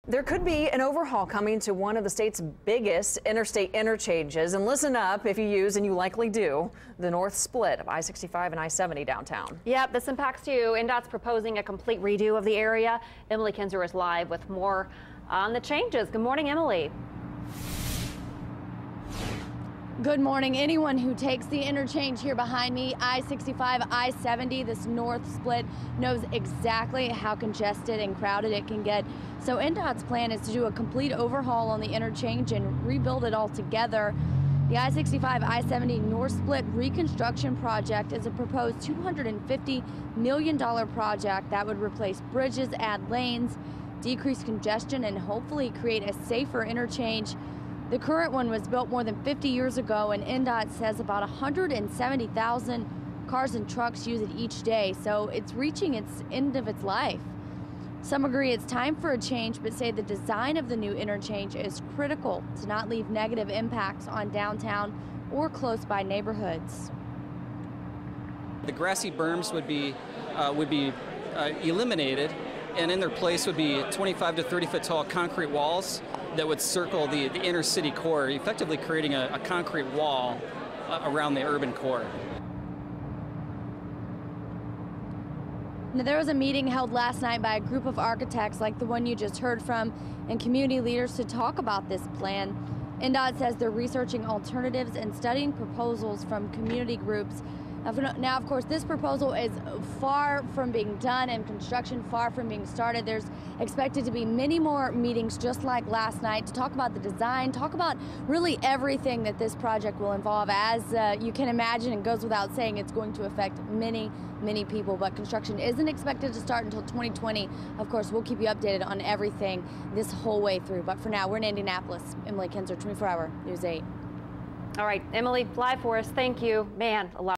There could be an overhaul coming to one of the state's biggest interstate interchanges. And listen up if you use, and you likely do, the north split of I-65 and I-70 downtown. Yep, this impacts you. INDOT's proposing a complete redo of the area. Emily Kinzer is live with more on the changes. Good morning, Emily. Good morning. Anyone who takes the interchange here behind me, I-65, I-70, this north split, knows exactly how congested and crowded it can get. So INDOT's plan is to do a complete overhaul on the interchange and rebuild it all together. The I-65, I-70 north split reconstruction project is a proposed $250 million project that would replace bridges, add lanes, decrease congestion, and hopefully create a safer interchange. The current one was built more than 50 years ago, and INDOT says about 170,000 cars and trucks use it each day, so it's reaching its end of its life. Some agree it's time for a change, but say the design of the new interchange is critical to not leave negative impacts on downtown or close by neighborhoods. The grassy berms would be eliminated, and in their place would be 25 to 30 foot tall concrete walls that would circle the inner city core, effectively creating a concrete wall around the urban core. Now, there was a meeting held last night by a group of architects like the one you just heard from and community leaders to talk about this plan. INDOT says they're researching alternatives and studying proposals from community groups. Now, of course, this proposal is far from being done and construction far from being started. There's expected to be many more meetings just like last night to talk about the design, talk about really everything that this project will involve. As you can imagine, it goes without saying, it's going to affect many people, but construction isn't expected to start until 2020. Of course, we'll keep you updated on everything this whole way through. But for now, we're in Indianapolis. Emily Kinzer, 24 Hour News 8. All right, Emily, live for us. Thank you. Man, a lot.